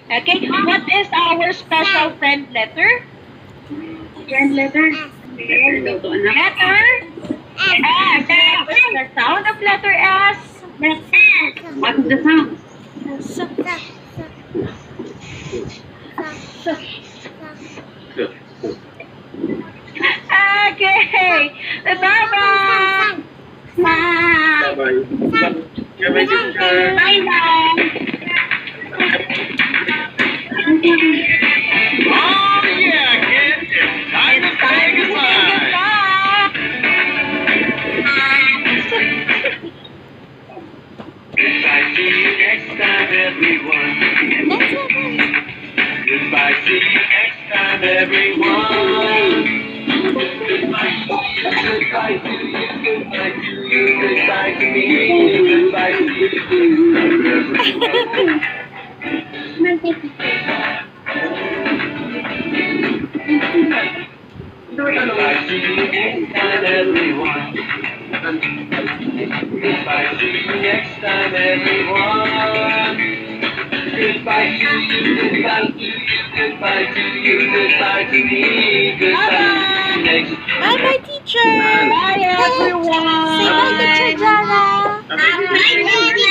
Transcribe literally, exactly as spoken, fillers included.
Okay, what is our special friend letter? Friend letter. Letter S. What is the sound of letter S? What is the sound? Okay, bye-bye. Bye. Bye-bye. Bye-bye, teacher. Bye-bye. Oh, yeah, kids. It's time to say goodbye. Goodbye, see you next time, everyone. Goodbye, see you next time, everyone. Goodbye to you, goodbye to you, goodbye to you, goodbye to me, goodbye to you, everyone. Goodbye, see you next time, everyone. Goodbye, see you next time, everyone. Goodbye to you, goodbye to you, goodbye to you, goodbye to me, goodbye to you next time. Bye-bye, teacher. Bye, everyone. Say bye, teacher Jara. Bye,